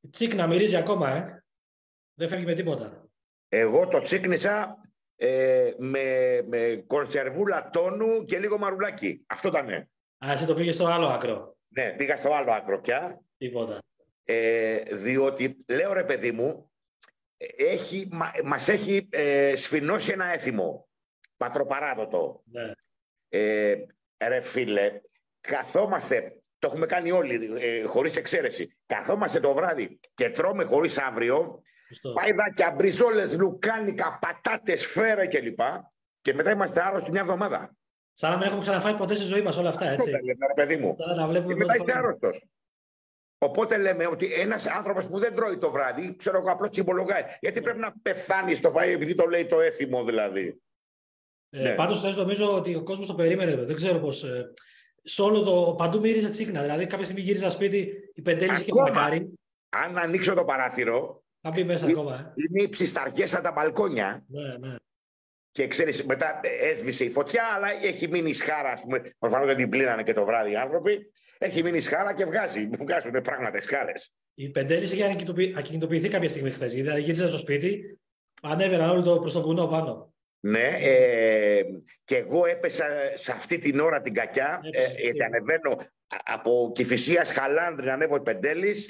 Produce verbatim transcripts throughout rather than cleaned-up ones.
Τσίκνα μυρίζει ακόμα, ε. Δεν φεύγει με τίποτα. Εγώ το τσίκνισα ε, με, με κονσερβούλα τόνου και λίγο μαρουλάκι. Αυτό ήταν. Α, εσύ το πήγες στο άλλο άκρο. Ναι, πήγα στο άλλο άκρο πια. Τίποτα. Ε, διότι, λέω ρε παιδί μου, έχει, μα, μας έχει ε, σφινώσει ένα έθιμο. Πατροπαράδοτο. Ναι. Ε, ρε φίλε, καθόμαστε, το έχουμε κάνει όλοι ε, χωρίς εξαίρεση, καθόμαστε το βράδυ και τρώμε χωρίς αύριο, παϊδάκια, μπριζόλες, λουκάνικα, πατάτες, φέρα κλπ. Και μετά είμαστε άρρωστοι μια εβδομάδα. Σαν να μην έχουμε ξαναφάει ποτέ στη ζωή μας όλα αυτά, έτσι. Αυτό λέμε, ρε παιδί μου. Τα βλέπουμε και μετά είστε άρρωστος. Οπότε λέμε ότι ένας άνθρωπος που δεν τρώει το βράδυ, ξέρω εγώ, απλώς τσιμπολογάει. Γιατί πρέπει να πεθάνει στο φαΐ, επειδή το λέει το έθιμο δηλαδή. Ε, ναι. Πάντως θες, νομίζω ότι ο κόσμος το περίμενε. Δεν ξέρω πώς. Ε, σε όλο το παντού μύριζε τσίκνα. Δηλαδή, κάποια στιγμή γύριζα σπίτι, η Πεντέλης και μακάρι. Αν ανοίξω το παράθυρο. Θα μπει μέσα ακόμα. Ε. Είναι οι ψισταρκές στα τα μπαλκόνια. Ναι, ναι. Και ξέρεις, μετά έσβησε η φωτιά, αλλά έχει μείνει σχάρα. Ας πούμε, προφανώς δεν την πλύνανε και το βράδυ οι άνθρωποι. Έχει μείνει σχάρα και βγάζει. Βγάζουν πράγματα σχάρες. Η Πεντέλης είχε ακινητοποιηθεί κάποια στιγμή χθες. Δηλαδή, γύριζα στο σπίτι, ανέβαιναν όλοι το προς το βουνό πάνω. Ναι, ε, και εγώ έπεσα σε αυτή την ώρα την κακιά, ε, γιατί ανεβαίνω από Κηφισίας Χαλάνδρη, ανέβω Πεντέλης.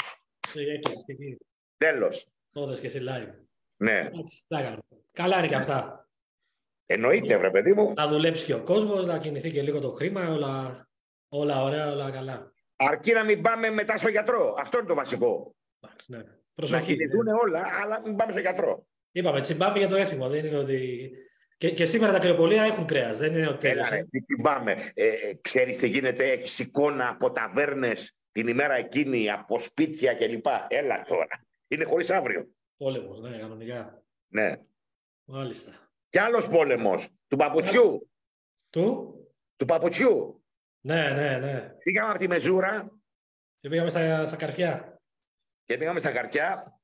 Τέλος. Το δες και εσύ live. Ναι. Καλά είναι και αυτά. Εννοείται, βρε παιδί μου. Να δουλέψει και ο κόσμος, να κινηθεί και λίγο το χρήμα, όλα, όλα ωραία, όλα καλά. Αρκεί να μην πάμε μετά στο γιατρό. Αυτό είναι το βασικό. Ναι. Να κινηθούν ναι. όλα, αλλά μην πάμε στο γιατρό. Είπαμε, τσιμπάμε για το έθιμο. Δεν είναι ότι... και, και σήμερα τα κρεοπολία έχουν κρέας. Δεν είναι ότι. Έλα, ρε, τσιμπάμε. Ε, ξέρεις τι γίνεται, έχεις εικόνα από ταβέρνες την ημέρα εκείνη, από σπίτια κλπ. Έλα τώρα. Είναι χωρίς αύριο. Πόλεμος, ναι, κανονικά. Ναι. Μάλιστα. Κι άλλος πόλεμος. Του παπουτσιού. Του? Του παπουτσιού. Ναι, ναι, ναι. Πήγαμε από τη Μεζούρα. Και πήγαμε στα, στα καρφιά. Και πήγαμε στα καρφιά.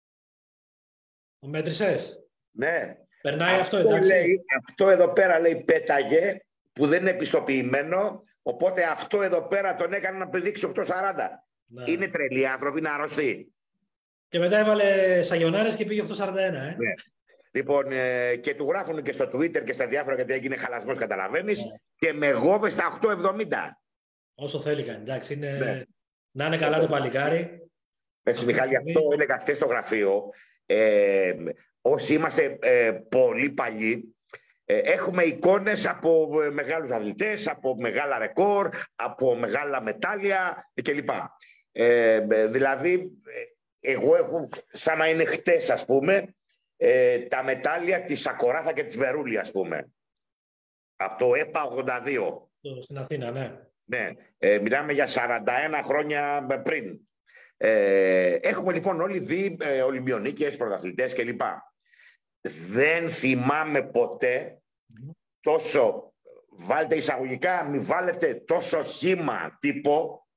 Ο μέτρησες. Ναι. Περνάει αυτό, αυτό εντάξει. Λέει, αυτό εδώ πέρα λέει πέταγε, που δεν είναι επιστοποιημένο. Οπότε αυτό εδώ πέρα τον έκανε να πηδήξει οκτώ σαράντα. Ναι. Είναι τρελοί άνθρωποι, είναι αρρωστοί. Και μετά έβαλε σαγιονάρες και πήγε οκτώ σαράντα ένα. Ε. Ναι. Λοιπόν, ε, και του γράφουν και στο Twitter και στα διάφορα, γιατί έγινε χαλασμός, καταλαβαίνεις. Ναι. Και με γόβε στα οκτώ εβδομήντα. Όσο θέλει κάνει. Εντάξει, είναι... ναι. Να είναι καλά το παλικάρι. Πες, Μιχάλη, αυτό έλεγα χθες στο γραφείο. Ε, όσοι είμαστε ε, πολύ παλιοί, ε, έχουμε εικόνες από μεγάλους αθλητές, από μεγάλα ρεκόρ, από μεγάλα μετάλλια κλπ. Ε, δηλαδή, εγώ έχω σαν να είναι χτες, ας πούμε, ε, τα μετάλλια της Σακοράθα και της Βερούλη, ας πούμε. Από το ΕΠΑ ογδόντα δύο. Στην Αθήνα, ναι. Ναι, ε, μιλάμε για σαράντα ένα χρόνια πριν. Ε, έχουμε λοιπόν όλοι δει ε, Ολυμπιονίκες, πρωταθλητές κλπ. Δεν θυμάμαι ποτέ τόσο, βάλτε εισαγωγικά, μη βάλετε τόσο χύμα τύπο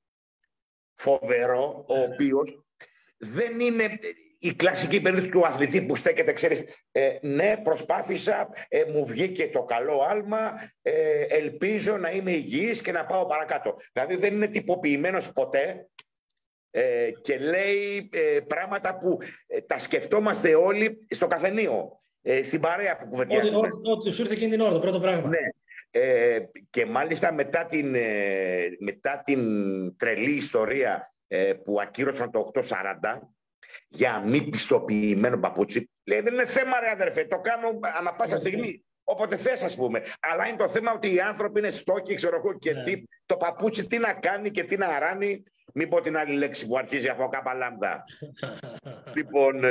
φοβερό, ο οποίος δεν είναι η κλασική περίπτωση του αθλητή που στέκεται, ξέρεις, ε, ναι, προσπάθησα, ε, μου βγήκε το καλό άλμα, ε, ελπίζω να είμαι υγιής και να πάω παρακάτω. Δηλαδή δεν είναι τυποποιημένος ποτέ ε, και λέει ε, πράγματα που ε, τα σκεφτόμαστε όλοι στο καφενείο, ε, στην παρέα που κουβεντιάζουμε. Ό,τι σου ήρθε εκείνη την ώρα, το πρώτο πράγμα. Ναι. Ε, και μάλιστα μετά την, ε, μετά την τρελή ιστορία ε, που ακύρωσαν το οκτώ σαράντα, για μη πιστοποιημένο παπούτσι, λέει δεν είναι θέμα ρε αδερφέ, το κάνω ανά πάσα στιγμή, όποτε θες ας πούμε. Αλλά είναι το θέμα ότι οι άνθρωποι είναι στόκοι, ξέρω εγώ, και yeah. τι, το παπούτσι τι να κάνει και τι να αράνει. Μην πω την άλλη λέξη που αρχίζει από κάπα λάμδα. Λοιπόν,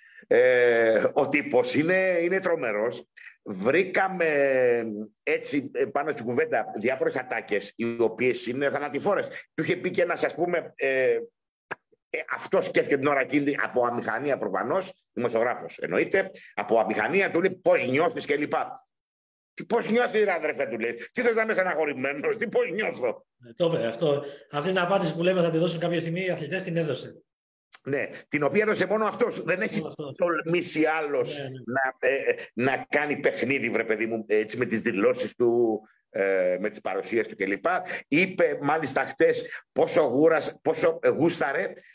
ε, ο τύπος είναι, είναι τρομερός. Βρήκαμε έτσι πάνω στην κουβέντα διάφορες ατάκες, οι οποίες είναι θανατηφόρες. Του είχε πει και ένας, ας πούμε, ε, Ε, αυτό σκέφτηκε την ώρα εκείνη από αμηχανία προφανώς, δημοσιογράφος εννοείται, από αμηχανία του λέει πώς νιώθεις και λοιπά. Τι πώς νιώθεις ρε αδερφέ, του λέει, τι θες να είμαι στεναχωρημένος, τι πώς νιώθω. Ε, το είπε αυτό. Αυτή την απάντηση που λέμε θα τη δώσουν κάποια στιγμή, οι αθλητές την έδωσε. Ναι, την οποία έδωσε μόνο αυτός. Δεν έχει τολμήσει άλλος ναι, ναι. Να, ε, να κάνει παιχνίδι, βρε παιδί μου, έτσι με τις δηλώσεις του, ε, με τις παρουσίες του κλπ. Είπε μάλιστα χτες πόσο, γούρας, πόσο γούσταρε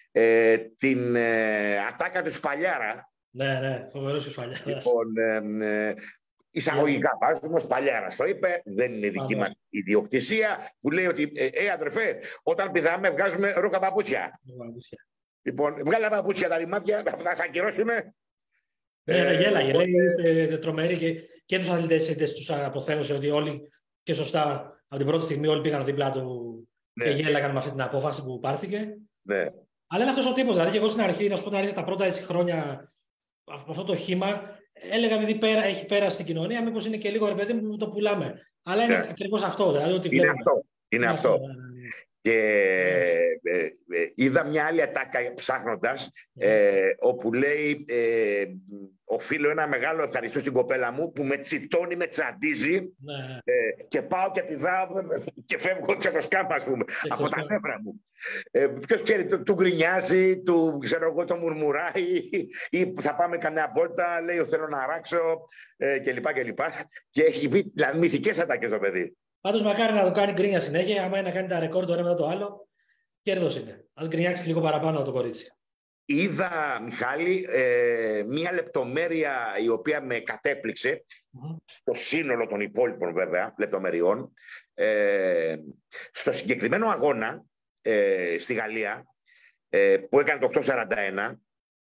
ε, την ε, ατάκα του Σπαλιάρα. Ναι, ναι, φοβερός ο Σπαλιάρας. Λοιπόν, ε, ε, εισαγωγικά βάζουμε, ο Σπαλιάρας το είπε, δεν είναι δική μας ιδιοκτησία, που λέει ότι, ε, ε αδερφέ, όταν πηδάμε βγάζουμε ρούχα παπούτσια. Λοιπόν, βγάλε παπούτσια τα ρημάδια, θα θα ακυρώσουμε. Ναι, ναι, γέλαγε, λέει, είστε τρομεροί και, και τους αθλητές τους αποθέωσε ότι όλοι και σωστά από την πρώτη στιγμή όλοι πήγαν δίπλα του ναι. και γέλαγαν με αυτή την απόφαση που πάρθηκε. Ναι. Αλλά είναι αυτός ο τύπος, δηλαδή και εγώ στην αρχή, να σου πω την αλήθεια, τα πρώτα έτσι χρόνια από αυτό το χήμα, έλεγα επειδή πέρα, έχει πέρασει στην κοινωνία, μήπως είναι και λίγο ρε παιδί μου που το πουλάμε. Αλλά είναι yeah. ακριβώς αυτό. Δηλαδή, ότι είναι αυτό. Είναι, είναι αυτό. αυτό. Και ε, ε, ε, είδα μια άλλη ατάκα ψάχνοντας, ε, όπου λέει ε, οφείλω ένα μεγάλο ευχαριστώ στην κοπέλα μου που με τσιτώνει, με τσαντίζει ε, και πάω και πηδάω και φεύγω ξεφροσκάμα, ας πούμε, από τα νεύρα μου. Ε, ποιος ξέρει, του, του γκρινιάζει, του ξέρω εγώ, το μουρμουράει ή θα πάμε καμιά βόλτα, λέει θέλω να αράξω ε, κλπ. Και, και έχει πει δηλαδή, μυθικές ατάκες το παιδί. Πάντως μακάρι να το κάνει γκρίνια συνέχεια, άμα είναι να κάνει τα ρεκόρ το ένα μετά το άλλο, κέρδος είναι. Ας γκρινιάξει λίγο παραπάνω το κορίτσι. Είδα, Μιχάλη, ε, μία λεπτομέρεια η οποία με κατέπληξε, mm-hmm. στο σύνολο των υπόλοιπων βέβαια λεπτομεριών, ε, στο συγκεκριμένο αγώνα ε, στη Γαλλία, ε, που έκανε το οκτώ σαράντα ένα,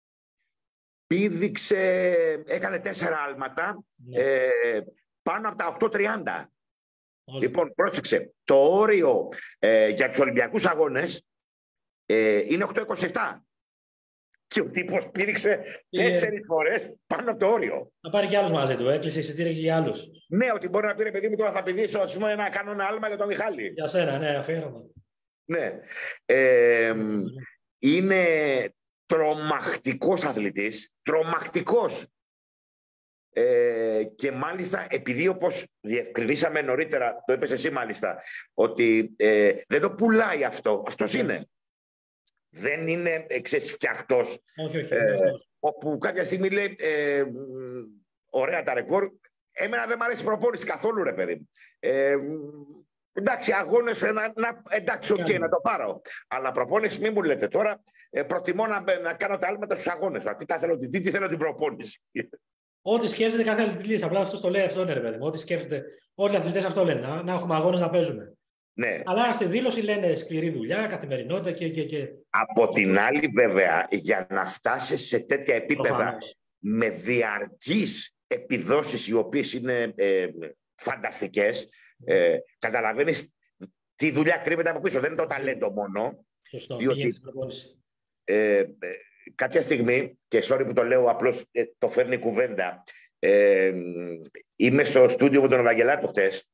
πήδηξε, έκανε τέσσερα άλματα mm-hmm. ε, πάνω από τα οκτώ τριάντα. Okay. Λοιπόν, πρόσεξε, το όριο ε, για τους Ολυμπιακούς αγώνες ε, είναι οκτώ είκοσι επτά. Και ο τύπος πήδηξε τέσσερις φορές πάνω από το όριο. Να πάρει κι άλλους μαζί του, έκλεισε εισιτήρια και για άλλους. Ναι, ότι μπορεί να πει ρε παιδί μου, τώρα θα πηδήσω, ας πούμε, να κάνω ένα άλμα για τον Μιχάλη. Για σένα, ναι, αφιέρωμα. Ναι. Ε, mm. Είναι τρομακτικός αθλητής, τρομακτικός. Ε, και μάλιστα επειδή όπως διευκρινίσαμε νωρίτερα, το είπες εσύ μάλιστα, ότι ε, δεν το πουλάει αυτό, αυτός yeah. είναι. Δεν είναι εξεσφιαχτός. Όχι, όχι. Ε, όπου κάποια στιγμή λέει ε, ωραία τα ρεκόρ, εμένα δεν μου αρέσει η προπόνηση καθόλου ρε παιδί. Ε, εντάξει, αγώνες, να, να, εντάξει, οκ, okay, να το πάρω. Αλλά προπόνηση μην μου λέτε τώρα, ε, προτιμώ να, να κάνω τα άλματα στους αγώνες. Τι, τι, θέλω, τι, τι θέλω την προπόνηση. Ό,τι σκέφτεται κάθε αθλητής, απλά αυτό το λέει αυτό είναι ρε παιδί. Ό,τι σκέφτεται, όλοι οι αθλητές αυτό λένε, να, να έχουμε αγώνες να παίζουμε. Ναι. Αλλά στη δήλωση λένε σκληρή δουλειά, καθημερινότητα και. και, και... Από την άλλη, βέβαια, για να φτάσεις σε τέτοια επίπεδα Προφανώς. με διαρκείς επιδόσεις οι οποίες είναι ε, φανταστικές, ε, καταλαβαίνεις τι δουλειά κρύβεται από πίσω. Δεν είναι το ταλέντο μόνο. Σωστό. Διότι, ε, ε, κάποια στιγμή, και sorry που το λέω, απλώς ε, το φέρνει η κουβέντα, ε, είμαι στο στούντιο με τον Ευαγγελάτο χτες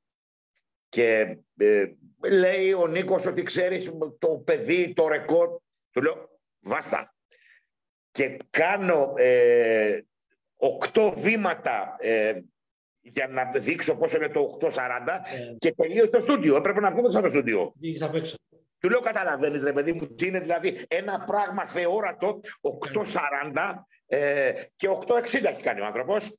και ε, λέει ο Νίκος ότι ξέρεις το παιδί, το ρεκόρ. Του λέω βάστα. Και κάνω ε, οκτώ βήματα ε, για να δείξω πόσο είναι το οκτώ σαράντα ε. και τελείω στο στούντιο. Έπρεπε να βγούμε στο στούντιο. Του λέω καταλαβαίνεις ρε παιδί μου τι είναι δηλαδή ένα πράγμα θεόρατο οκτώ σαράντα ε, και οκτώ εξήντα έχει κάνει ο άνθρωπος.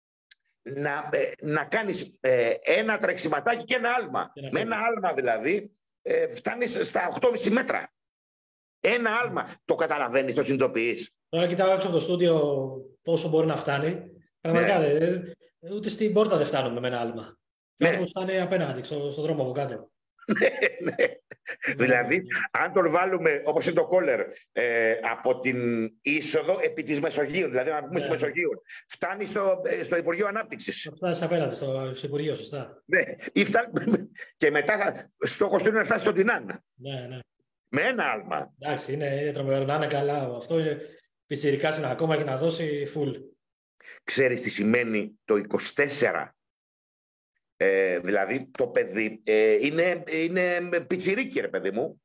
Να, ε, να κάνεις ε, ένα τρεξιματάκι και ένα άλμα. Με ένα άλμα δηλαδή ε, φτάνεις στα οκτώ κόμμα πέντε μέτρα. Ένα άλμα. Το καταλαβαίνεις, το συνειδητοποιείς. Τώρα κοιτάω έξω από το στούντιο πόσο μπορεί να φτάνει. Πραγματικά ναι. δε, ούτε στην πόρτα δεν φτάνουμε με ένα άλμα. Ναι. Κάτι που φτάνει απέναντι, στο, στον δρόμο από κάτω. Ναι, ναι. Δηλαδή, αν τον βάλουμε, όπως είναι το κόλερ, ε, από την είσοδο επί της Μεσογείου, δηλαδή να πούμε στη Μεσογείο, φτάνει στο, στο Υπουργείο Ανάπτυξης. Φτάνει απέναντι, στο, στο Υπουργείο, σωστά. Ναι, φτάνει, και μετά στόχος του είναι να φτάσει στον Τινάν. Ναι, ναι. Με ένα άλμα. Εντάξει, είναι, είναι τρομερό, να είναι καλά. Αυτό είναι πιτσιρικάς είναι ακόμα και να δώσει full. Ξέρεις τι σημαίνει το είκοσι τέσσερα. Ε, δηλαδή το παιδί ε, είναι, είναι πιτσιρίκι ρε παιδί μου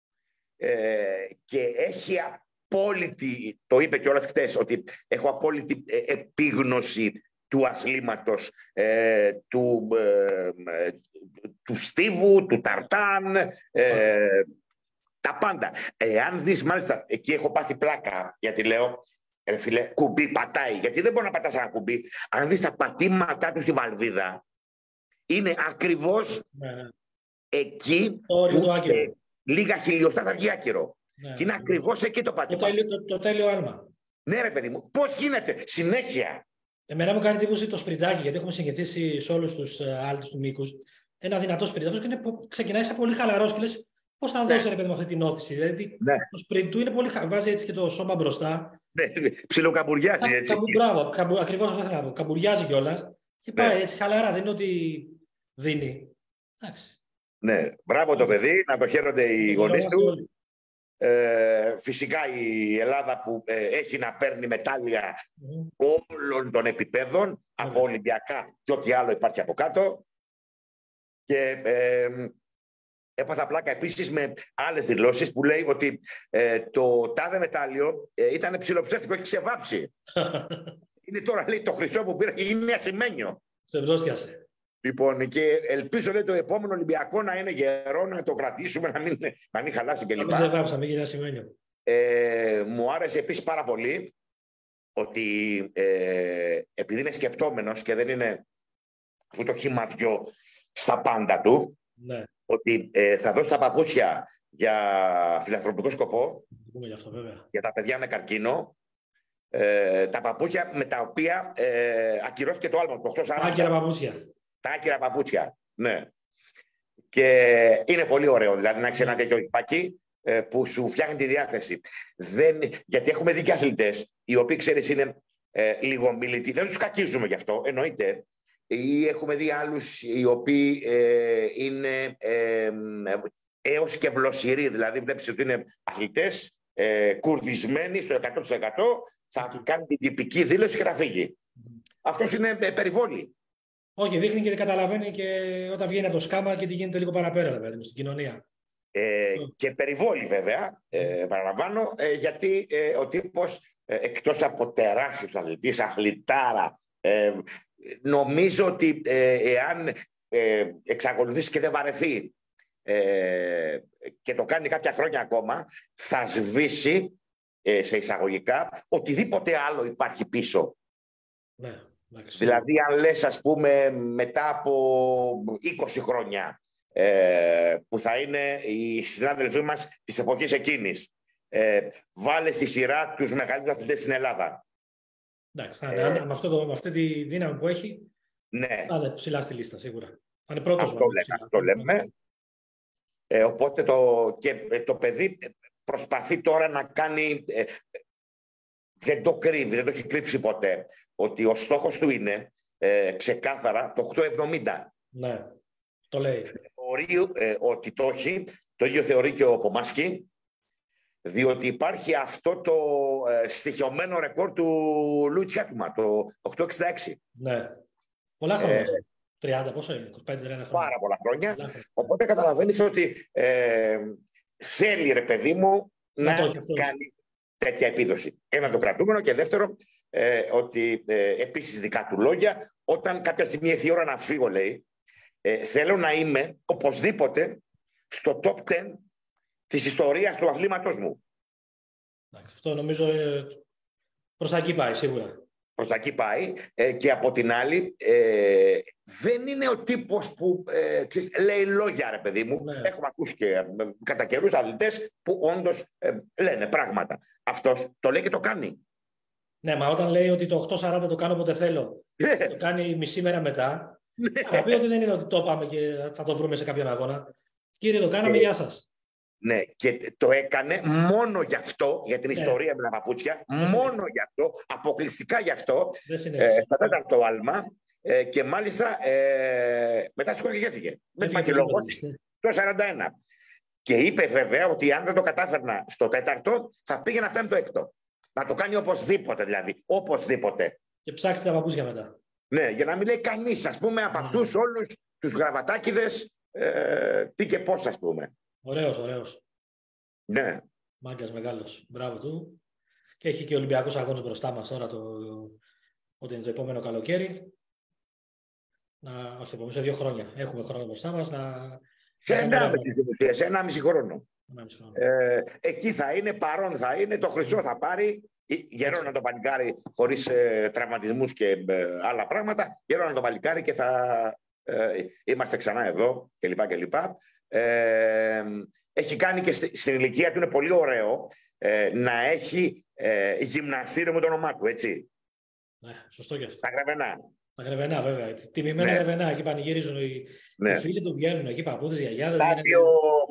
ε, και έχει απόλυτη, το είπε κιόλας χτες, ότι έχω απόλυτη ε, επίγνωση του αθλήματος, ε, του, ε, του στίβου, του ταρτάν, ε, τα πάντα. Εάν δεις μάλιστα, εκεί έχω πάθει πλάκα γιατί λέω ρε φίλε, κουμπί πατάει, γιατί δεν μπορεί να πατάς ένα κουμπί. Αν δεις τα πατήματά του στη βαλβίδα είναι ακριβώς ναι. εκεί το που ε, λίγα χιλιοστά θα βγει άκυρο. Ναι, και είναι ακριβώς εκεί το πατήμα. Το τέλειο, το, το τέλειο άλμα. Ναι, ρε παιδί μου, πώς γίνεται συνέχεια. Εμένα μου κάνει εντύπωση το σπριντάκι, γιατί έχουμε συνηθίσει σε όλους τους άλτους του μήκους. Ένα δυνατό σπριντ. Και ξεκινάει σαν πολύ χαλαρός και λες πώς θα δώσει, ναι, ρε παιδί μου, αυτή την όθηση. Δηλαδή, ναι, το σπριντ του είναι πολύ χαλαρό. Βάζει έτσι και το σώμα μπροστά. Ναι, ψιλοκαμπουριάζει έτσι. Καμπου, μπράβο, καμπου, ακριβώς αυτό θα πω. Καμπουριάζει κιόλας. Και πάει, ναι, έτσι χαλαρά. Δεν είναι ότι δίνει. Εντάξει. Ναι, μπράβο το παιδί, να το χαίρονται οι γονείς του. Ε, φυσικά η Ελλάδα που ε, έχει να παίρνει μετάλλια mm. όλων των επιπέδων, mm. από Ολυμπιακά και ό,τι άλλο υπάρχει από κάτω. Και ε, έπαθα πλάκα επίσης με άλλες δηλώσεις που λέει ότι ε, το τάδε μετάλλιο ε, ήταν ψιλοψεύτικο, έχει ξεβάψει. Είναι τώρα, λέει, το χρυσό που πήρα και είναι ασημένιο. Σε βρόστιασε. Λοιπόν, και ελπίζω, λέει, το επόμενο Ολυμπιακό να είναι γερό, να το κρατήσουμε, να μην, να μην χαλάσει κλπ. Να μην ξεβάψα, μην γίνει ασημένιο. Ε, μου άρεσε επίσης πάρα πολύ ότι ε, επειδή είναι σκεπτόμενος και δεν είναι αυτό το χυμαδιό στα πάντα του, ναι, ότι ε, θα δώσει τα παπούτσια για φιλανθρωπικό σκοπό, για, αυτό, βέβαια, για τα παιδιά με καρκίνο, ε, τα παπούτσια με τα οποία ε, ακυρώθηκε το άλμα. Τα άκυρα παπούτσια. Τα άκυρα παπούτσια, ναι. Και είναι πολύ ωραίο, δηλαδή, να έχεις ένα τέτοιο υπάκι ε, που σου φτιάχνει τη διάθεση. Δεν, γιατί έχουμε δει και αθλητές, οι οποίοι, ξέρεις, είναι ε, λίγο μιλητοί. Δεν τους κακίζουμε γι' αυτό, εννοείται. Ή έχουμε δει άλλους οι οποίοι ε, είναι ε, έως και βλοσιροί, δηλαδή βλέπεις ότι είναι αθλητές ε, κουρδισμένοι στο εκατό τοις εκατό, θα κάνει την τυπική δήλωση και θα φύγει. Mm. Αυτός είναι ε, περιβόλη. Όχι, δείχνει και καταλαβαίνει και όταν βγαίνει από το σκάμα και τι γίνεται λίγο παραπέρα, δηλαδή, στην κοινωνία. Ε, mm. Και περιβόλη, βέβαια, ε, παραλαμβάνω, ε, γιατί ε, ο τύπος, ε, εκτός από τεράστιος αθλητής, αθλητάρα, ε, νομίζω ότι ε, εάν ε, εξακολουθήσει και δεν βαρεθεί ε, και το κάνει κάποια χρόνια ακόμα, θα σβήσει ε, σε εισαγωγικά οτιδήποτε άλλο υπάρχει πίσω. Ναι, δηλαδή, αν λες, ας πούμε, μετά από είκοσι χρόνια ε, που θα είναι οι συνάδελφοί μας της εποχής εκείνης, ε, βάλε στη σειρά τους μεγαλύτερους αθλητές στην Ελλάδα. Εντάξει, θα είναι, ε, με, αυτό το, με αυτή τη δύναμη που έχει, ναι, θα είναι ψηλά στη λίστα, σίγουρα. Θα είναι πρώτος. Αυτό, λέμε, αυτό λέμε. Ε, οπότε το, και το παιδί προσπαθεί τώρα να κάνει, ε, δεν το κρύβει, δεν το έχει κρύψει ποτέ, ότι ο στόχος του είναι ε, ξεκάθαρα το οκτώ εβδομήντα. Ναι, το λέει. Θεωρεί ε, ότι το έχει, το ίδιο θεωρεί και ο Πομάσκι, διότι υπάρχει αυτό το ε, στοιχειωμένο ρεκόρ του Λούι Τσιάκουμα, το οκτώ εξήντα έξι. Ναι, πολλά χρόνια. Ε, τριάντα, πόσο είναι, είκοσι πέντε τριάντα χρόνια. Πάρα πολλά χρόνια. Πολλά χρόνια. Οπότε καταλαβαίνεις ότι ε, θέλει, ρε παιδί μου, να, να κάνει τέτοια επίδοση. Ένα, το κρατούμενο, και δεύτερο, ε, ότι ε, επίσης δικά του λόγια, όταν κάποια στιγμή έρθει η ώρα να φύγω, λέει, ε, θέλω να είμαι οπωσδήποτε στο top δέκα της ιστορίας του αθλήματος μου. Αυτό νομίζω ε, προς τα εκεί πάει, σίγουρα. Προς τα εκεί πάει, ε, και από την άλλη ε, δεν είναι ο τύπος που ε, ξέρεις, λέει λόγια, ρε παιδί μου. Ναι. Έχουμε ακούσει και ε, κατά καιρούς αθλητές που όντως ε, λένε πράγματα. Αυτός το λέει και το κάνει. Ναι, μα όταν λέει ότι το οκτώ σαράντα το κάνω όποτε θέλω, το κάνει μισή μέρα μετά, θα πει ότι δεν είναι ότι το πάμε και θα το βρούμε σε κάποιον αγώνα. Κύριε, το κάναμε, ε, γεια σας. Ναι, και το έκανε μόνο γι' αυτό, για την, ναι, ιστορία με τα παπούτσια, δεν μόνο συνέχισε. Γι' αυτό, αποκλειστικά γι' αυτό, ε, θα ήταν το άλμα, ε, και μάλιστα ε, μετά σχολιέθηκε. Δεν υπάρχει λόγο. Το σαράντα ένα. Και είπε βέβαια ότι αν δεν το κατάφερνα στο τέταρτο, θα πήγαινα πέμπτο έκτο. Να το κάνει οπωσδήποτε, δηλαδή. Οπωσδήποτε. Και ψάξτε τα παπούτσια μετά. Ναι, για να μην λέει κανείς, ας πούμε, από αυτούς όλους τους γραβατάκηδες, ε, τι και πώς, ας πούμε. Ωραίος, ωραίος. Ναι. Μάγκας μεγάλος. Μπράβο του. Και έχει και Ολυμπιακούς αγώνες μπροστά μας τώρα, το... ότι είναι το επόμενο καλοκαίρι. Να... Όχι, επόμενο, σε δύο χρόνια. Έχουμε χρόνο μπροστά μας. Να... Σε ένα μισή χρόνο. Ε, εκεί θα είναι, παρόν θα είναι, το χρυσό θα πάρει. Γερό να το παλικάρει χωρίς ε, τραυματισμούς και ε, άλλα πράγματα. Γερό να το παλικάρει και θα ε, είμαστε ξανά εδώ κλπ. κλπ. Ε, έχει κάνει και στη, στην ηλικία του, είναι πολύ ωραίο ε, να έχει ε, γυμναστήριο με το όνομά του, έτσι. Ναι, σωστό και αυτό. Στα Γρεβενά. Στα Γρεβενά, βέβαια. Τιμημένα, ναι. Γρεβενά, εκεί πανηγυρίζουν οι, ναι. οι φίλοι του, βγαίνουν εκεί, παππούδες, γιαγιάδες. Τάπιο...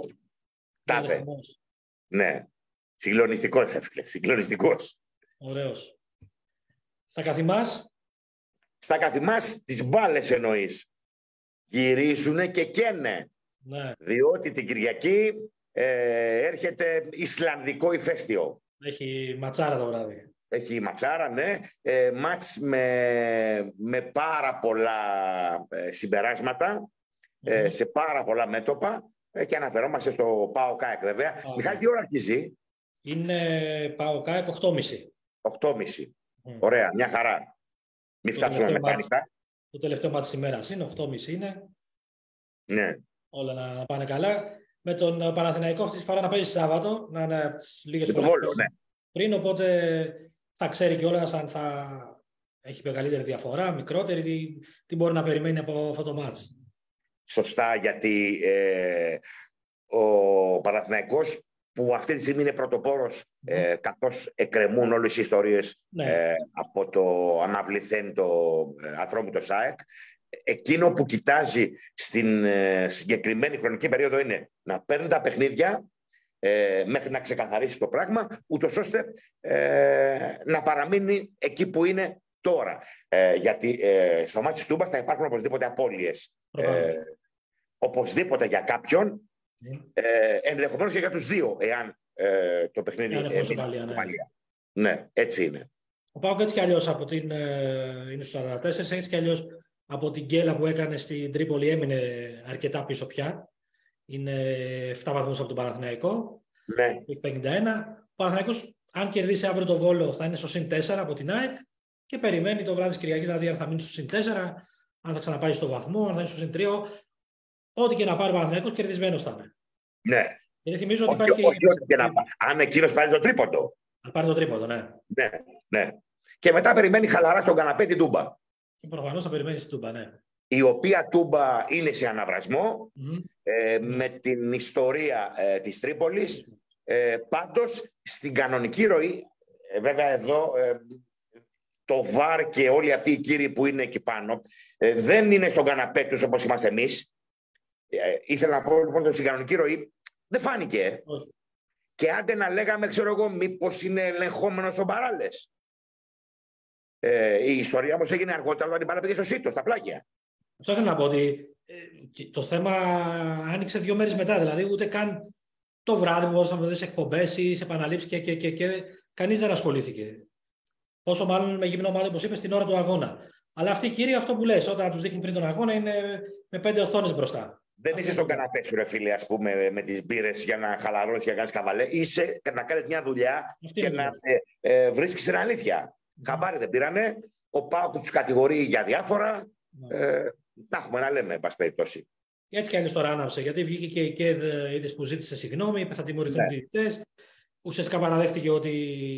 Τάπε. Ναι. Συγκλονιστικός, έφυγε. Συγκλονιστικός. Ωραίος. Στα καθημάς. Στα καθημάς τις μπάλες εννοείς. Γυρίζουνε και καίνε. Ναι. Διότι την Κυριακή ε, έρχεται Ισλανδικό ηφαίστειο. Έχει ματσάρα το βράδυ. Έχει ματσάρα, ναι. Ε, μάτς με, με πάρα πολλά ε, συμπεράσματα, mm-hmm. ε, σε πάρα πολλά μέτωπα ε, και αναφερόμαστε στο ΠΑΟΚ, βέβαια. Ah, Μιχάλη, τι ώρα αρχίζει? Είναι ΠΑΟΚ οκτώ και μισή. οκτώ και μισή. Mm. Ωραία, μια χαρά. Μην φτάσουμε μεκάνικα. Το τελευταίο μάτς της ημέρας είναι, οκτώ και μισή είναι. Ναι. Όλα να, να πάνε καλά. Με τον Παναθηναϊκό αυτή τη φορά να παίζει Σάββατο, να είναι λίγες φορές ναι. πριν, οπότε θα ξέρει κιόλας αν θα έχει μεγαλύτερη διαφορά, μικρότερη, τι, τι μπορεί να περιμένει από αυτό το μάτς. Σωστά, γιατί ε, ο Παναθηναϊκός που αυτή τη στιγμή είναι πρωτοπόρος, mm. ε, καθώς εκκρεμούν όλες οι ιστορίες ναι. ε, από το αναβληθέν το ε, Ατρόμητο ΣΑΕΚ, εκείνο που κοιτάζει στην ε, συγκεκριμένη χρονική περίοδο είναι να παίρνει τα παιχνίδια ε, μέχρι να ξεκαθαρίσει το πράγμα, ούτως ώστε ε, να παραμείνει εκεί που είναι τώρα. Ε, γιατί ε, στο μάτι της Τούμπας θα υπάρχουν οπωσδήποτε απώλειες. Ε, οπωσδήποτε για κάποιον, mm. ε, ενδεχομένως και για τους δύο, εάν ε, το παιχνίδι είναι ε, παλιά, ναι. ναι, έτσι είναι. Ο ΠΑΟΚ έτσι κι αλλιώς από την, ε, είναι στους σαράντα τέσσερα, έτσι κι αλλιώς από την γκέλα που έκανε στην Τρίπολη έμεινε αρκετά πίσω πια. Είναι επτά βαθμούς από τον Παναθηναϊκό. Ναι. Έχει πενήντα ένα. Ο Παναθηναϊκός, αν κερδίσει αύριο το Βόλο, θα είναι στο συν τέσσερα από την ΑΕΚ και περιμένει το βράδυ της Κυριακής να δει αν θα μείνει στο συν τέσσερα, αν θα ξαναπάει στο βαθμό, αν θα είναι στο συν τρία. Ό,τι και να πάρει ο Παναθηναϊκός, κερδισμένος θα είναι. Ναι. Γιατί θυμίζω ότι όχι, υπάρχει. Όχι, όχι, και να... Αν εκείνος πάρει το τρίποντο. Αν πάρει το τρίποντο, ναι. Ναι, ναι. Και μετά περιμένει χαλαρά στον καναπέ την Τούμπα. Και προφανώς θα περιμένει στην Τούμπα, ναι. Η οποία Τούμπα είναι σε αναβρασμό mm-hmm. ε, με την ιστορία ε, της Τρίπολης. Ε, πάντως, στην κανονική ροή, ε, βέβαια εδώ ε, το ΒΑΡ και όλοι αυτοί οι κύριοι που είναι εκεί πάνω ε, δεν είναι στον καναπέ τους όπως είμαστε εμείς. Ε, ήθελα να πω λοιπόν ότι στην κανονική ροή δεν φάνηκε. Όχι. Και άντε να λέγαμε, ξέρω εγώ, μήπως είναι ελεγχόμενος ο Μπαράλες. Ε, η ιστορία όμως έγινε αργότερα όταν η μπάλα πήγε στο ΣΥΤΟ, στα πλάγια. Αυτό ήθελα να πω ότι ε, το θέμα άνοιξε δύο μέρες μετά. Δηλαδή, ούτε καν το βράδυ που μπορούσαμε να δει σε εκπομπές ή σε επαναλήψεις και, και, και, και κανείς δεν ασχολήθηκε. Όσο μάλλον με γυμνό μάτι, όπως είπες, στην ώρα του αγώνα. Αλλά αυτοί οι κύριοι, αυτό που λες, όταν τους δείχνει πριν τον αγώνα, είναι με πέντε οθόνες μπροστά. Δεν είσαι στον καναπέ σου, ρε φίλε, ας πούμε, με τις μπύρες για να χαλαρώσεις και να κάνεις καβαλέ. Είσαι να κάνεις μια δουλειά αυτή και να ε, ε, βρίσκεις την αλήθεια. Χαμπάρι δεν πήρανε. Ο ΠΑΟΚ τους κατηγορεί για διάφορα. Mm. Ε, να έχουμε να λέμε, εν πάση περιπτώσει. Έτσι κι αλλιώς τώρα άναψε. Γιατί βγήκε και η ΚΕΔ, είδες που ζήτησε συγγνώμη, είπε θα τιμωρηθούν οι διαιτητές. Ουσιαστικά παραδέχτηκε ότι.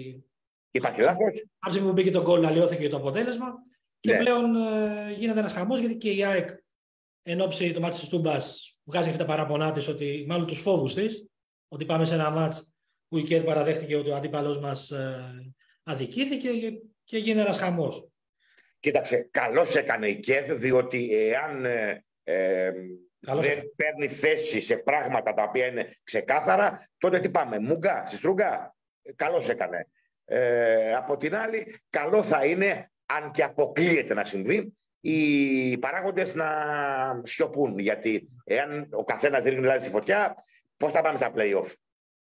Υπάρχει λάθος. Άψε που μπήκε το γκολ, αλλοιώθηκε το αποτέλεσμα. Και ναι. πλέον ε, γίνεται ένας χαμός γιατί και η ΑΕΚ εν ώψη του μάτς της Τούμπας βγάζει αυτά τα παραπονά της, ότι μάλλον τους φόβους της, ότι πάμε σε ένα μάτς που η ΚΕΔ παραδέχτηκε ότι ο αντίπαλος μας ε, αδικήθηκε και, και γίνεται ένας χαμός. Κοίταξε, καλώς έκανε η ΚΕΔ, διότι εάν ε, ε, δεν έκανε. παίρνει θέση σε πράγματα τα οποία είναι ξεκάθαρα, τότε τι πάμε, μούγκα, στη στρούγκα. Καλώς έκανε. Ε, από την άλλη, καλό θα είναι, αν και αποκλείεται να συμβεί, οι παράγοντες να σιωπούν. Γιατί εάν ο καθένας ρίχνει δηλαδή στη φωτιά, πώς θα πάμε στα play-off.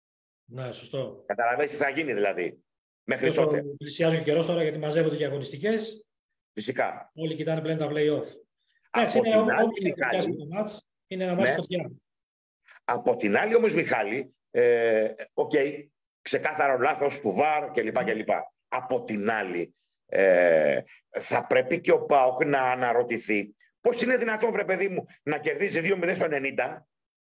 Ναι, σωστό. Καταλαβαίνεις τι θα γίνει δηλαδή. Μέχρι Όσο τότε. Πλησιάζει ο καιρός τώρα γιατί μαζεύονται και αγωνιστικές. Φυσικά. Όλοι κοιτάνε πλέον τα play-off. Εντάξει, είναι όμως το μάτς, είναι ένα μάτς φωτιά. Από την άλλη όμως, Μιχάλη, ε, okay, ξεκάθαρο λάθος του ΒΑΡ κλπ. κλπ. Από την άλλη, ε, θα πρέπει και ο ΠΑΟΚ να αναρωτηθεί πώς είναι δυνατόν, βρε παιδί μου, να κερδίζει δύο μηδέν στο ενενήντα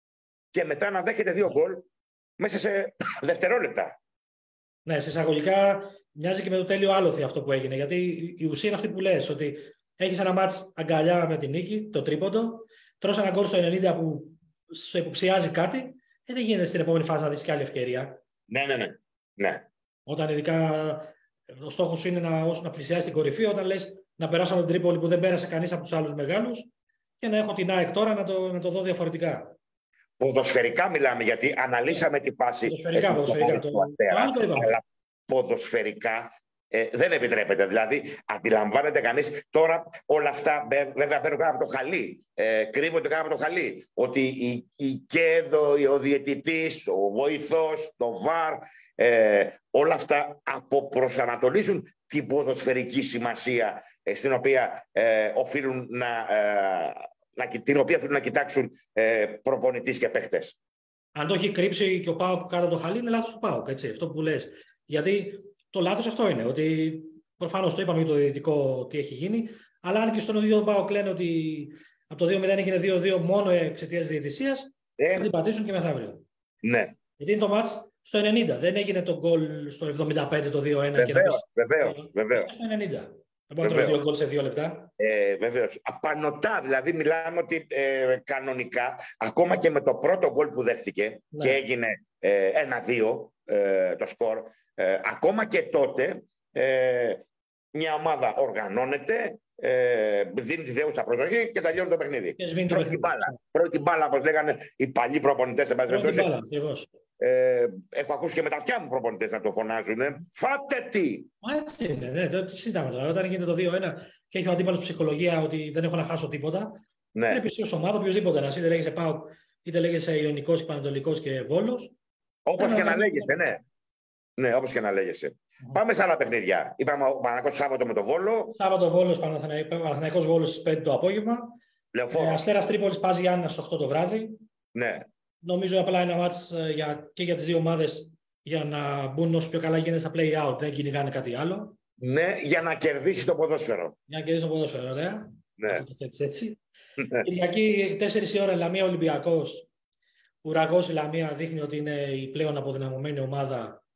και μετά να δέχεται δύο γκολ μέσα σε δευτερόλεπτα. Ναι, σε εισαγωγικά μοιάζει και με το τέλειο άλοθη αυτό που έγινε. Γιατί η ουσία είναι αυτή που λες, ότι έχεις ένα μάτς αγκαλιά με την νίκη, το τρίποντο, τρως ένα γκολ στο ενενήντα που σου υποψιάζει κάτι, ε, δεν γίνεται στην επόμενη φάση να δεις και άλλη ευκαιρία. Ναι, ναι, ναι. ναι. Όταν ειδικά ο στόχος σου είναι να, να πλησιάσει την κορυφή, όταν λες να περάσω από την Τρίπολη που δεν πέρασε κανείς από τους άλλους μεγάλους και να έχω την ΑΕΚ τώρα να το, να το δω διαφορετικά. Ποδοσφαιρικά μιλάμε, γιατί αναλύσαμε τη φάση. Ποδοσφαιρικά, ποδοσφαιρικά. Το, το άλλο το είπαμε. Αλλά ποδοσφαιρικά ε, δεν επιτρέπεται. Δηλαδή, αντιλαμβάνεται κανείς τώρα όλα αυτά, βέβαια παίρνουν κάτω από το χαλί, ε, κρύβονται κάτω από το χαλί, ότι η, η ΚΕΔΟ, ο διαιτητής, ο βοηθός, το ΒΑΡ, ε, όλα αυτά αποπροσανατολίζουν την ποδοσφαιρική σημασία ε, στην οποία ε, οφείλουν να... Ε, την οποία θέλουν να κοιτάξουν ε, προπονητής και παίχτες. Αν το έχει κρύψει και ο ΠΑΟΚ κάτω από το χαλί, είναι λάθος του ΠΑΟΚ, έτσι, αυτό που λες. Γιατί το λάθος αυτό είναι, ότι προφανώς το είπαμε για το διαιτητικό τι έχει γίνει, αλλά αν και στον ίδιο τον ΠΑΟΚ λένε ότι από το δύο μηδέν έγινε δύο δύο μόνο εξαιτίας της διαιτησίας, ε, θα την πατήσουν και μεθαύριο. Ναι. Γιατί είναι το μάτς στο ενενήντα, δεν έγινε το γκολ στο εβδομήντα πέντε το δύο ένα. Βεβαίως, βεβαίως, βεβαίως. Στο ενενήντα. Δεν μπορώ να τρώω δύο γκολ σε δύο λεπτά. Ε, βεβαίως. Απανωτά, δηλαδή μιλάμε ότι ε, κανονικά, ακόμα και με το πρώτο γκολ που δέχτηκε ναι. και έγινε ε, ένα δύο ε, το σκορ, ε, ακόμα και τότε ε, μια ομάδα οργανώνεται, ε, δίνει τη δέουσα προσοχή και τελειώνει το παιχνίδι. Πρώτη μπάλα, πρώτη μπάλα, όπως λέγανε οι παλιοί προπονητές. Πρώτη μπάλα, ακριβώς. Ε, έχω ακούσει και με τα αυτιά μου προπονητές να το φωνάζουν. Ε. Φάτε τι! Μα έτσι είναι. Ναι, το συζητάμε τώρα. Όταν γίνεται το δύο ένα και έχει ο αντίπαλος ψυχολογία ότι δεν έχω να χάσω τίποτα, ναι. πρέπει εσύ ως ομάδα, οποιοδήποτε να είσαι, είτε λέγεσαι ΠΑΟΚ, είτε λέγεσαι Ιωνικός, Πανατολικός και Βόλος. Όπως και να λέγεσαι, ναι. Ναι, όπως και να λέγεσαι. Mm. Πάμε σε άλλα παιχνίδια. Είπαμε ο Παναθηναϊκός Σάββατο με το Βόλο. Σάββατο Βόλος, Παναθηναϊκός Βόλος στις πέντε το απόγευμα. Ε, Αστέρας Τρίπολης Πας Γιάννενα στις οκτώ το βράδυ. Ναι. Νομίζω απλά ένα μάτς για, και για τις δύο ομάδες για να μπουν όσο πιο καλά γίνεται στα play-out. Δεν κυνηγάνε κάτι άλλο. Ναι, για να κερδίσει το ποδόσφαιρο. Για να κερδίσει το ποδόσφαιρο, ωραία. Ναι. Αυτό το θέτεις έτσι. Κυριακή τέσσερις η ώρα Λαμία Ολυμπιακός. Ουραγός η Λαμία δείχνει ότι είναι η πλέον αποδυναμωμένη ομάδα.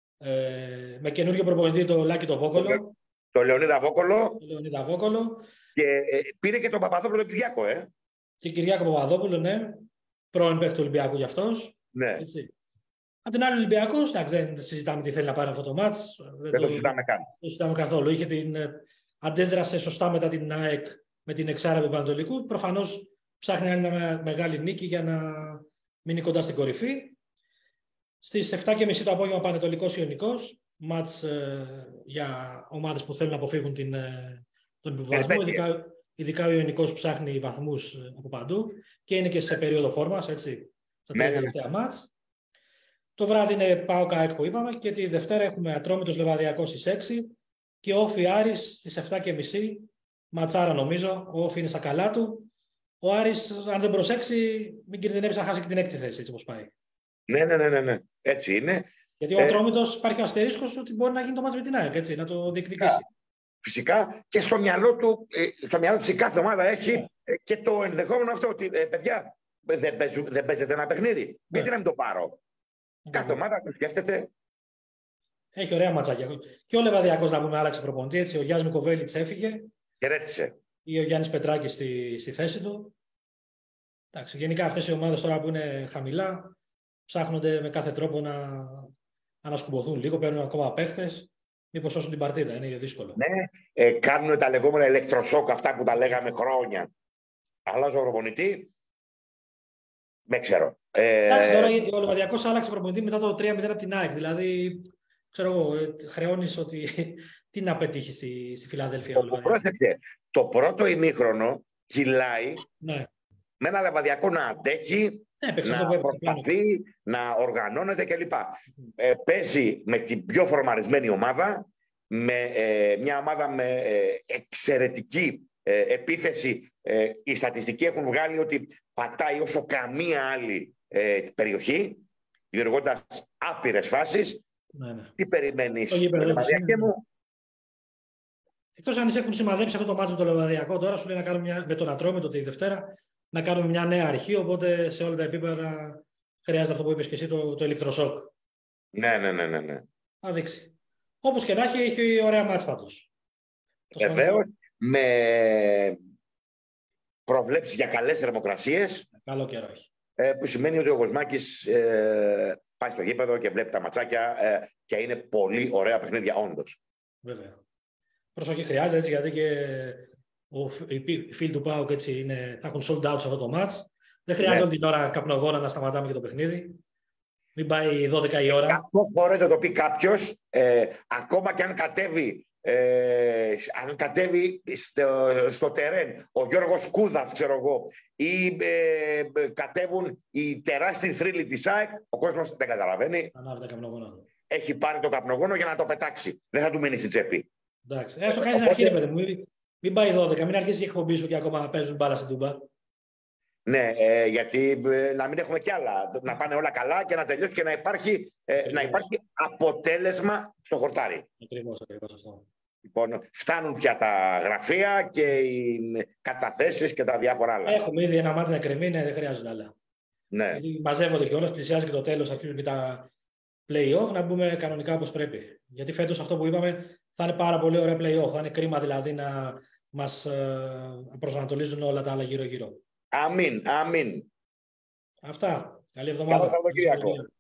Ε, με καινούργιο προπονητή το Λάκη το Βόκολο. Το Λεωνίδα Βόκολο. Το Λεωνίδα Βόκολο. Και ε, πήρε και τον Παπαδόπουλο τον Κυριάκο, ε. Και Κυριάκο Παπαδόπουλο, ναι. Πρώην παίκτη του Ολυμπιακού γι' αυτός. Ναι. Έτσι. Απ' την άλλη, ο Ολυμπιακός, δεν συζητάμε τι θέλει να πάρει αυτό το μάτς. Δεν, δεν το συζητάμε καν. Δεν το συζητάμε καθόλου. Είχε την, αντέδρασε σωστά μετά την ΑΕΚ με την εξάρα του Πανατολικού. Προφανώς ψάχνει άλλη μια μεγάλη νίκη για να μείνει κοντά στην κορυφή. Στις επτά και μισή το απόγευμα Πανατολικός Ιωνικός. Μάτς ε, για ομάδες που θέλουν να αποφύγουν την, ε, τον επιβιβασμό. Ειδικά, ειδικά ο Ιωνικός ψάχνει βαθμούς ε, από παντού και είναι και σε περίοδο φόρμας, έτσι, στα τρία τελευταία μάτς. Το βράδυ είναι ΠΑΟΚ ΑΕΚ που είπαμε και τη Δευτέρα έχουμε Ατρόμητος Λεβαδιακός στις έξι και Όφι Άρης στις επτά και μισή. Ματσάρα νομίζω, ο Όφι είναι στα καλά του. Ο Άρης, αν δεν προσέξει, μην κινδυνεύσει να χάσει και την έκτη θέση, έτσι όπως πάει. Ναι, ναι, ναι, ναι, ναι. Έτσι είναι. Γιατί ο ε... Ατρόμητος υπάρχει ο αστερίσκος ότι μπορεί να γίνει το μάτς με την ΑΕΚ, έτσι, να το διεκδικήσει. Φυσικά και στο μυαλό του, στο μυαλό της η κάθε ομάδα έχει yeah. και το ενδεχόμενο αυτό ότι ε, παιδιά δεν, παίζουν, δεν παίζεται ένα παιχνίδι. Yeah. Γιατί να μην το πάρω. Yeah. Κάθε ομάδα το σκέφτεται. Έχει ωραία ματσάκια. Και ο Λεβαδιακός να πούμε άλλαξε προπονητή. Έτσι, ο Γιάννης Μικοβέλιτς έφυγε. Χαιρέτησε. Ή ο Γιάννης Πετράκης στη, στη θέση του. Εντάξει, γενικά αυτές οι ομάδες τώρα που είναι χαμηλά ψάχνονται με κάθε τρόπο να ανασκουμποθούν λίγο, παίρνουν ακόμα παίχτες. Μήπως σώσουν την παρτίδα, είναι δύσκολο. Ναι, ε, κάνουν τα λεγόμενα ηλεκτροσόκ, αυτά που τα λέγαμε χρόνια. Αλλάζω προπονητή, δεν ξέρω. Ε... Εντάξει, τώρα ο Λεβαδιακός άλλαξε προπονητή μετά το τρία μηδέν από την ΑΕΚ. Δηλαδή, ξέρω εγώ, χρεώνεις ότι τι να πετύχει στη, στη Φιλαδέλφια. Το, πρόσεξε, το πρώτο ημίχρονο κυλάει ναι. με ένα Λεβαδιακό να αντέχει, ναι, να το προσπαθεί, να οργανώνεται κλπ. Ε, παίζει με την πιο φορμαρισμένη ομάδα, με ε, μια ομάδα με ε, εξαιρετική ε, επίθεση. Ε, οι στατιστικοί έχουν βγάλει ότι πατάει όσο καμία άλλη ε, περιοχή, δημιουργώντας άπειρες φάσεις. Ναι, ναι. Τι περιμένεις, Λεβαδιακέ μου? Εκτός αν έχουν σημαδέψει αυτό το μάτσο με το Λεβαδιακό, τώρα σου λέει να κάνουμε μια, με τον Ατρόμητο τη Δευτέρα, να κάνουμε μια νέα αρχή, οπότε σε όλα τα επίπεδα χρειάζεται αυτό που είπες και εσύ, το, το ηλεκτροσόκ. Ναι, ναι, ναι, ναι, ναι. Θα δείξει. Όπως και να έχει, έχει ωραία μάτς πάντως. Βεβαίως, με προβλέψεις για καλές θερμοκρασίες. Καλό καιρό έχει. ε, που σημαίνει ότι ο Κοσμάκης ε, πάει στο γήπεδο και βλέπει τα ματσάκια ε, και είναι πολύ ωραία παιχνίδια, όντως. Βέβαια. Προσοχή χρειάζεται, έτσι, γιατί και ο, οι φίλοι του ΠΑΟΚ έτσι είναι, θα έχουν sold out σε αυτό το match. Δεν χρειάζεται ναι. την ώρα καπνογόνα να σταματάμε και το παιχνίδι. Μην πάει δώδεκα η ώρα. Αυτό μπορεί να το πει κάποιος, ε, ακόμα και αν κατέβει, ε, αν κατέβει στο, στο τερέν ο Γιώργος Κούδας, ξέρω εγώ, ή ε, κατέβουν οι τεράστιοι θρύλοι της ΑΕΚ, ο κόσμος δεν καταλαβαίνει. Έχει πάρει το καπνογόνο για να το πετάξει. Δεν θα του μείνει στην τσέπη. Εντάξει. Έστω κάνει αρχή, ρε παιδί μου. Μην, μην πάει δώδεκα, μην αρχίσει η εκπομπή σου και ακόμα παίζουν μπάλα στην Τούμπα. Ναι, ε, γιατί ε, να μην έχουμε κι άλλα. Να πάνε όλα καλά και να τελειώσει και να υπάρχει, ε, να υπάρχει αποτέλεσμα στο χορτάρι. Ακριβώς, ακριβώς αυτό. Λοιπόν, φτάνουν πια τα γραφεία και οι καταθέσεις και τα διάφορα άλλα. Έχουμε ήδη ένα μάτι να κρεμεί, ναι, δεν χρειάζεται άλλα. Ναι. Γιατί μαζεύονται κιόλας, πλησιάζει και το τέλος, αρχίζουν και τα play-off, να μπούμε κανονικά όπως πρέπει. Γιατί φέτος αυτό που είπαμε θα είναι πάρα πολύ ωραία play-off. Θα είναι κρίμα δηλαδή να μας ε, προσανατολίζουν όλα τα άλλα γύρω-γύρω. Αμήν, αμήν. Αυτά. Καλή εβδομάδα. Καλό Σαββατοκύριακο.